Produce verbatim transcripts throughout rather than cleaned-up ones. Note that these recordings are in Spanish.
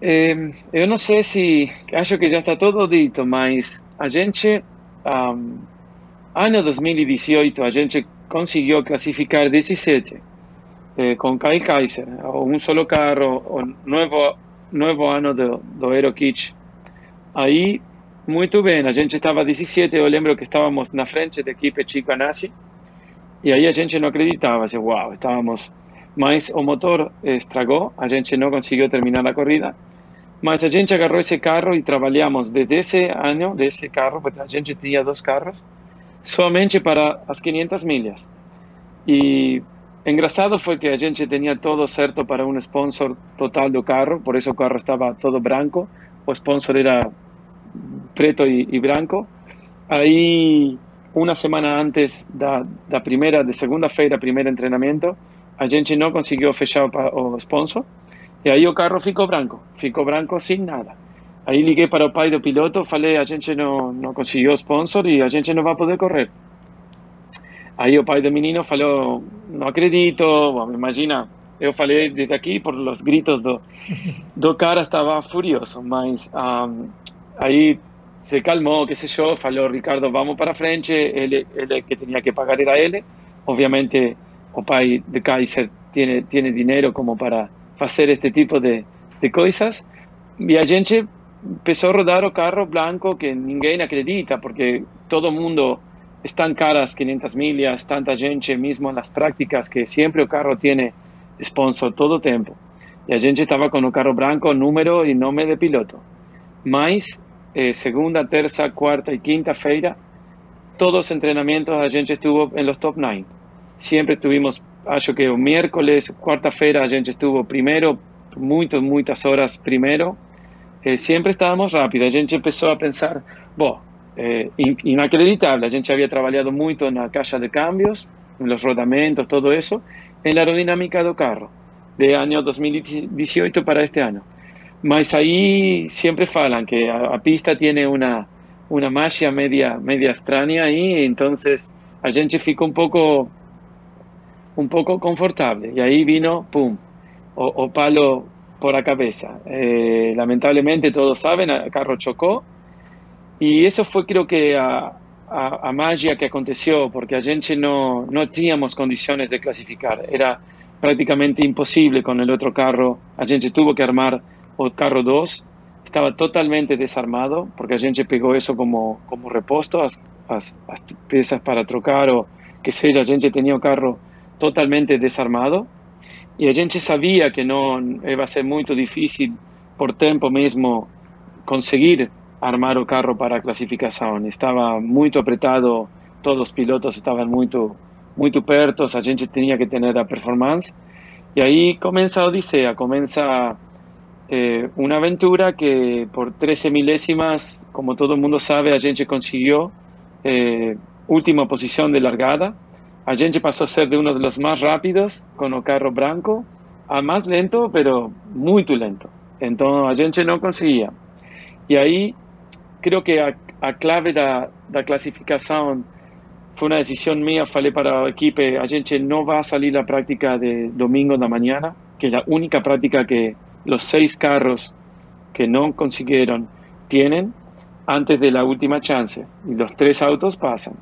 Eh, eu não sei se, acho que já está todo dito, mas a gente, um, ano dois mil e dezoito, a gente conseguiu classificar dezessete eh, com Kai Kaiser, um solo carro, o novo, novo ano do, do Aero Kitsch. Aí, muito bem, a gente estava dezessete, eu lembro que estávamos na frente da equipe Chica Nasi, e aí a gente não acreditava, assim, uau, estávamos, mas o motor estragou, a gente não conseguiu terminar a corrida. Mas a gente agarrou esse carro e trabalhamos desde esse ano, desse carro, porque a gente tinha dois carros, somente para as quinhentas milhas. E engraçado foi que a gente tinha todo certo para um sponsor total do carro, por isso o carro estava todo branco, o sponsor era preto e, e branco. Aí, uma semana antes da, da primeira, de segunda-feira, primeiro treinamento, a gente não conseguiu fechar o, o sponsor. E aí o carro ficou branco, ficou branco sem nada. Aí liguei para o pai do piloto, falei, a gente não, não conseguiu sponsor e a gente não vai poder correr. Aí o pai do menino falou, não acredito, bom, imagina, eu falei desde aqui por os gritos do, do cara, estava furioso, mas um, aí se calmou, qué sé yo, falou, Ricardo, vamos para frente, ele, ele que tinha que pagar era ele, obviamente o pai de Kaiser tiene, tiene dinero como para fazer este tipo de, de coisas, e a gente empezó a rodar o carro blanco que ninguém acredita, porque todo mundo están caras quinhentas milhas, tanta gente mismo en las prácticas que siempre el carro tiene sponsor todo el tiempo. Y a gente estaba con el carro branco, número y nombre de piloto. Mas, eh, segunda, tercera, cuarta y quinta feira, todos los entrenamientos a gente estuvo en los top nueve. Siempre estuvimos, acho que el miércoles, cuarta-feira, a gente estuvo primero, muchas, muchas horas primero. Eh, siempre estábamos rápido. A gente empezó a pensar, bueno, eh, inacreditable. A gente había trabajado mucho en la caja de cambios, en los rodamentos, todo eso, en la aerodinámica del carro, de año dos mil dieciocho para este año. Mas ahí siempre falan que a, a pista tiene una, una magia media, media extraña ahí, entonces a gente ficou un poco, un poco confortable. Y ahí vino, pum, o, o palo por la cabeza. Eh, lamentablemente, todos saben, el carro chocó. Y eso fue, creo que, a, a, a magia que aconteció, porque a gente no, no teníamos condiciones de clasificar. Era prácticamente imposible con el otro carro. A gente tuvo que armar el carro dos. Estaba totalmente desarmado, porque a gente pegó eso como, como reposto, as, as, as piezas para trocar o que sea. A gente tenía el carro totalmente desarmado. Y a gente sabía que no iba a ser muy difícil por tiempo mismo conseguir armar o carro para a clasificação. Estava muito apretado, todos os pilotos estavam muito, muito perto, a gente tinha que ter a performance. E aí começa a odisseia, começa eh, uma aventura que por treze milésimas, como todo mundo sabe, a gente conseguiu eh, última posição de largada. A gente passou a ser de um dos mais rápidos com o carro branco a mais lento, pero muito lento. Então a gente não conseguia. E aí creo que a, a clave da, da clasificação foi uma decisão minha. Falei para a equipe, a gente não vai sair da prática de domingo da manhã, que é a única prática que os seis carros que não conseguiram têm antes de la última chance. E os três autos passam.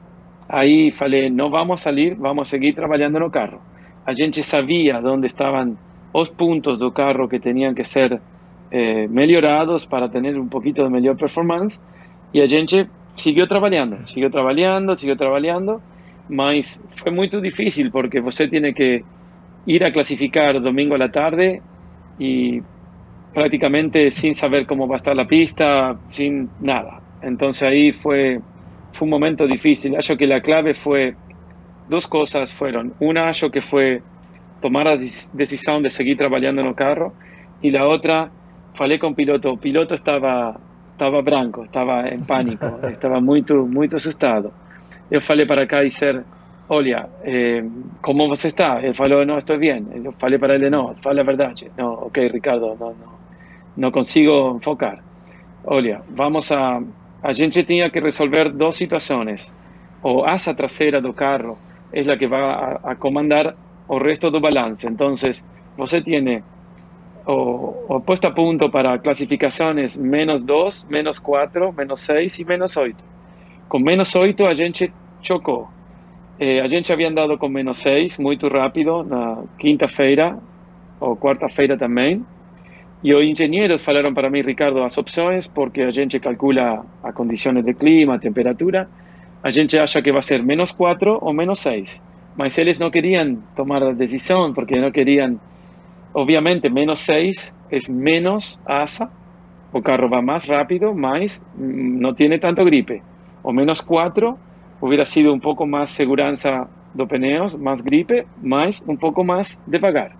Aí falei, não vamos sair, vamos seguir trabalhando no carro. A gente sabia onde estavam os pontos do carro que tinham que ser Eh, melhorados para tener un poquito de mejor performance, y a gente siguió trabajando, siguió trabajando, siguió trabajando, mas fue muy difícil porque você tiene que ir a clasificar domingo a la tarde y prácticamente sin saber cómo va a estar la pista, sin nada. Entonces ahí fue, fue un momento difícil. Acho que la clave fue, dos cosas fueron. Una, acho que fue tomar la decisión de seguir trabajando en el carro, y la otra, falei com o piloto, o piloto estava estava branco, estava em pânico, estava muito muito assustado. Eu falei para Kaiser, olha, eh, como você está? Ele falou, não, estou bem. Eu falei para ele, não, fala a verdade. Não, ok, Ricardo, não, não, não consigo enfocar. Olha, vamos a, a gente tinha que resolver duas situações. O asa traseira do carro é a que vai a, a comandar o resto do balance. Então, você tem o, o puesto a punto para clasificaciones menos dos, menos quatro, menos seis e menos oito. Com menos oito a gente chocou. Eh, a gente havia andado com menos seis muito rápido na quinta-feira ou quarta-feira também. E os engenheiros falaram para mim, Ricardo, as opções, porque a gente calcula as condições de clima, a temperatura, a gente acha que vai ser menos quatro ou menos seis. Mas eles não queriam tomar a decisão, porque não queriam. Obviamente, menos seis é menos asa, o carro va más rápido, mas no tiene tanto gripe. O menos quatro hubiera sido un poco más segurança do pneus, más gripe, mas un poco más devagar.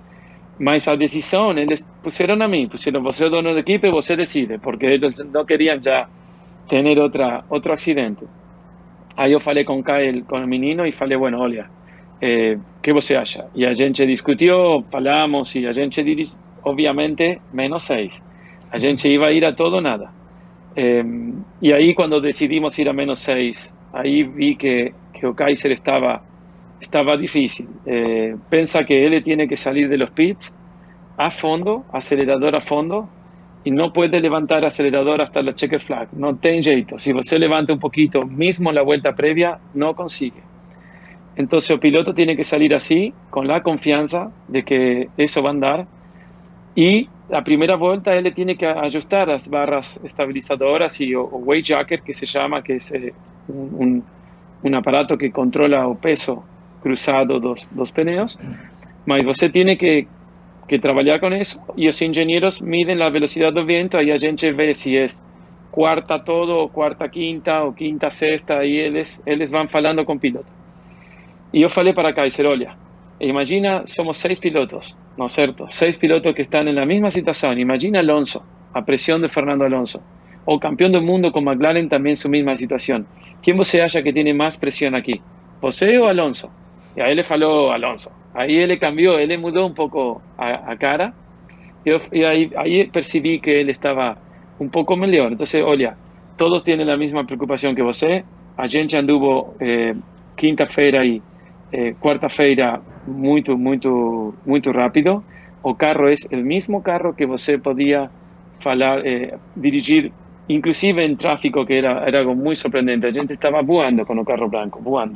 Mas a decisão, eles puseram a mim, puseram você é o dono da equipe, você decide, porque eles não queriam já ter outra, outro acidente. Aí eu falei com o Kyle, com o menino, e falei, bueno, olha, eh, que você acha? E a gente discutiu, falamos, e a gente disse, obviamente, menos seis. A gente iba a ir a todo o nada. Eh, e aí, quando decidimos ir a menos seis, aí vi que, que o Kaiser estava, estava difícil. Eh, pensa que ele tem que sair de los pits a fondo, acelerador a fondo, e não pode levantar acelerador hasta la checker flag. Não tem jeito. Se você levanta um pouquinho, mesmo na volta prévia, não consegue. Então, o piloto tem que sair assim, com a confiança de que isso vai andar. Y la primera vuelta él tiene que ajustar las barras estabilizadoras y o, o weight jacker, que se llama, que es eh, un, un aparato que controla el peso cruzado dos, dos pneus. Mas você tiene que, que trabajar con eso, y los ingenieros miden la velocidad del viento, ahí a gente ve si es cuarta todo, o cuarta quinta, o quinta sexta, y ellos, ellos van falando con piloto. Y yo falei para Kaiser, olha, imagina, somos seis pilotos, ¿no es cierto? Seis pilotos que están en la misma situación. Imagina Alonso, a presión de Fernando Alonso. O campeón del mundo con McLaren, también su misma situación. ¿Quién você acha que tiene más presión aquí? ¿Você o Alonso? Y a él le faló Alonso. Ahí él le cambió, él le mudó un poco a, a cara. Yo, y ahí, ahí percibí que él estaba un poco mejor. Entonces, olha, todos tienen la misma preocupación que você. A gente anduvo eh, quinta-feira y eh, quarta-feira muito, muito, muito rápido. O carro es el mismo carro que você podía falar, eh, dirigir, inclusive en tráfico, que era, era algo muy sorprendente. A gente estaba voando con el carro blanco, voando.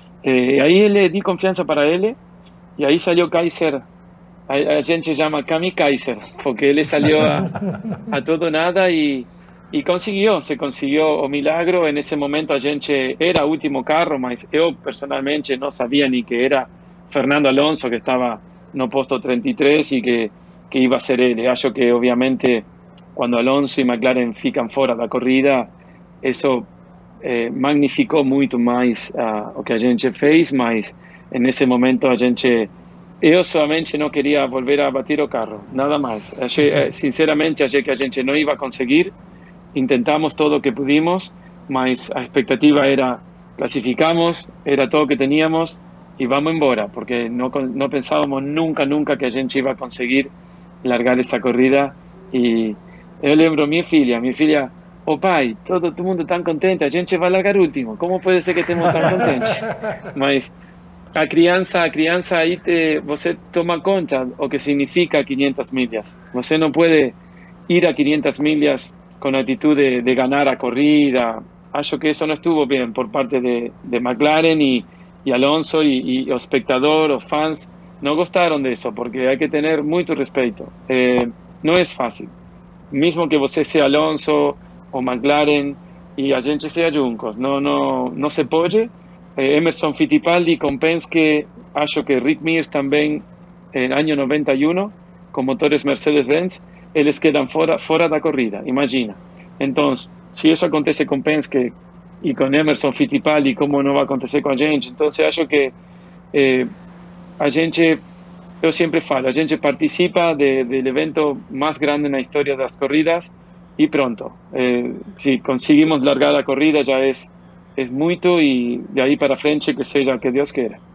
Eh, ahí le di confianza para él, y ahí salió Kaiser. A, a gente llama Kami Kaiser, porque él salió a, a todo nada y, y consiguió, se consiguió un milagro. En ese momento a gente era último carro, mas yo personalmente no sabía ni que era Fernando Alonso, que estaba no posto treinta y tres y que, que iba a ser él. Acho que obviamente cuando Alonso y McLaren fican fuera da corrida, eso eh, magnificou muito mais uh, o que a gente fez, mas nesse momento a gente, eu solamente não queria volver a bater o carro, nada mais. Achei, sinceramente, achei que a gente não ia conseguir. Intentamos todo o que pudimos, mas a expectativa era clasificamos, era todo o que teníamos y vamos embora, porque no, no pensábamos nunca, nunca que a gente iba a conseguir largar esa corrida. Y eu lembro minha filha, minha filha, oh pai, todo o mundo tan contente, a gente vai largar último, como pode ser que estemos tan contentes? Mas a criança, a criança aí te, você toma conta o que significa quinhentas milhas. Você não pode ir a quinhentas milhas con actitud de, de ganar a corrida. Acho que eso no estuvo bien por parte de, de McLaren y, y Alonso y, y los espectadores, los fans, no gustaron de eso, porque hay que tener mucho respeto. Eh, no es fácil. Mismo que você sea Alonso o McLaren y a gente sea Juncos, no, no, no se puede. Eh, Emerson Fittipaldi con Penske, acho que Rick Mears también en el año noventa y uno, con motores Mercedes-Benz, eles quedan fora, fora da corrida, imagina. Entonces, si eso acontece con Penske y con Emerson Fittipaldi, ¿cómo no va a acontecer con a gente? Entonces, acho que eh, a gente, yo siempre falo, a gente participa de, del evento más grande en la historia de las corridas y pronto. Eh, si conseguimos largar la corrida ya es, es mucho, y de ahí para frente que sea que Dios quiera.